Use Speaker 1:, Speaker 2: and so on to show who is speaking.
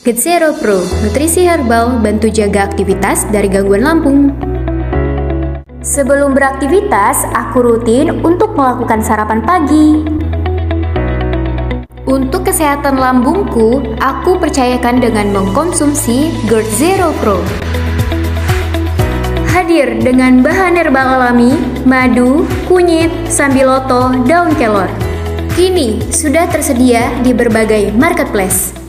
Speaker 1: GERD Zero Pro, nutrisi herbal bantu jaga aktivitas dari gangguan lambung. Sebelum beraktivitas, aku rutin untuk melakukan sarapan pagi. Untuk kesehatan lambungku, aku percayakan dengan mengkonsumsi GERD Zero Pro. Hadir dengan bahan herbal alami, madu, kunyit, sambiloto, daun kelor. Kini sudah tersedia di berbagai marketplace.